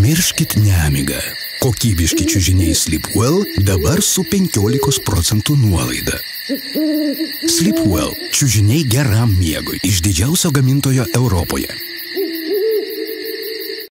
Pamirškit nemigą. Kokybiški čiužiniai Sleepwell dabar su 15% nuolaida. Sleepwell – čiužiniai geram miegui iš didžiausio gamintojo Europoje.